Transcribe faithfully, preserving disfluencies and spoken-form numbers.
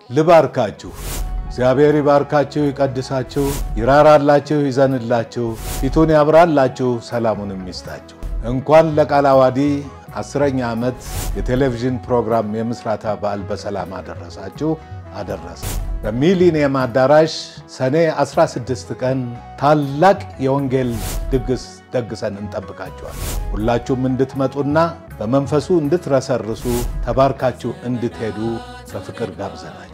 ልባርካችሁ እግዚአብሔር ይባርካችሁ ይቀድሳችሁ ይራራላችሁ ይዘንላችሁ ፊቱን ያብራላችሁ ሰላሙንም ይስጣችሁ እንኳን ለቃለ ዓዋዲ አስረኛ ዓመት የቴሌቪዥን ፕሮግራም የምስራታ በዓል በሰላም አደረሳችሁ አደረሰ በሚሊኒየም አዳራሽ ሰኔ አስራ ስድስት ቀን ታላቅ የወንጌል ድግስ ደግሰን እንጠብቃችኋለን ሁላችሁም እንድትመጡና በመንፈሱ እንድትረሰርሱ ተባርካችሁ እንድትሄዱ በፍቅር ጋብዘናችሁ